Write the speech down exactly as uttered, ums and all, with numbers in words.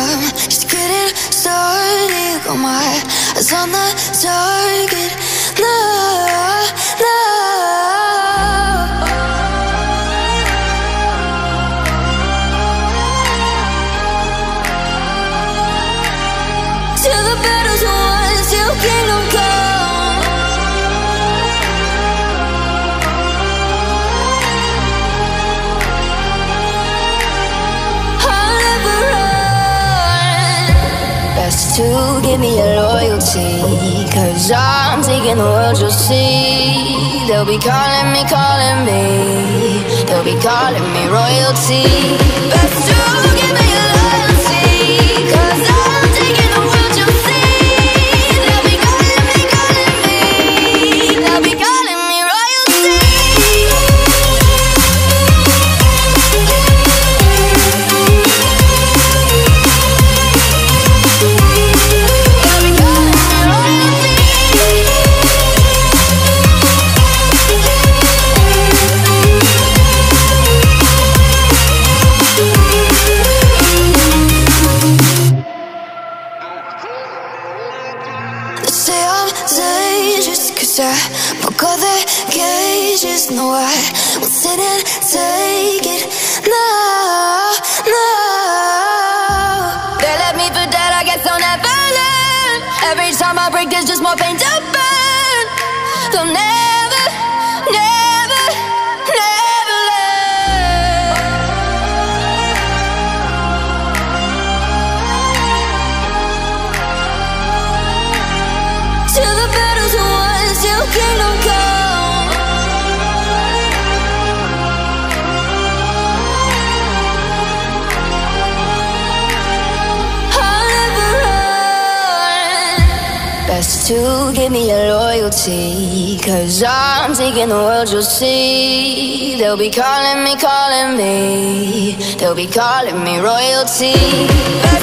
I'm just getting started. Got my eyes on the target. No, no. Till the battle's won, till kingdom come. I'll never run. Best to give me your loyalty, cause I'm taking the world, you'll see. They'll be calling me, calling me. They'll be calling me royalty. Best to give me your loyalty, cause I'm taking the world, you'll see. They'll be calling me, calling me. They'll be calling me royalty. They'll be calling me royalty. They say I'm dangerous cause I broke all their cages. No, I won't sit and take it. No, no. They left me for dead, I guess I'll never learn. Every time I break there's just more pain to burn. They'll never, never, never learn. Till the battle's won, till kingdom come. I'll never run. Best to give me your loyalty, cause I'm taking the world, you'll see. They'll be calling me, calling me. They'll be calling me royalty.